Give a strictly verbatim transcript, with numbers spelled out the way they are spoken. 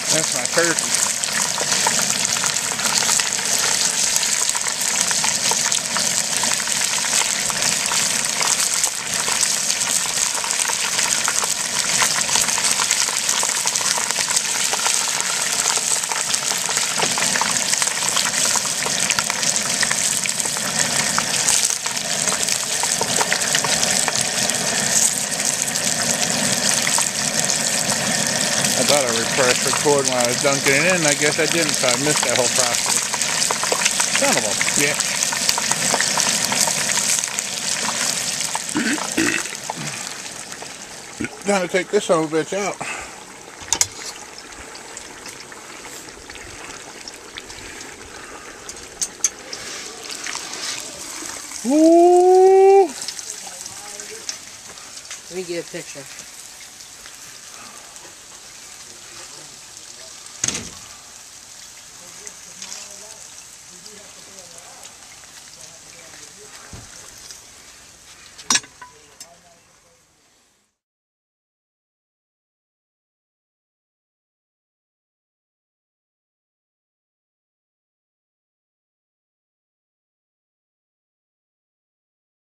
That's my turkey. I thought I pressed record when I was dunking it in. I guess I didn't, so I missed that whole process. Son of a bitch. Time to take this son of a bitch out. Ooh. Let me get a picture.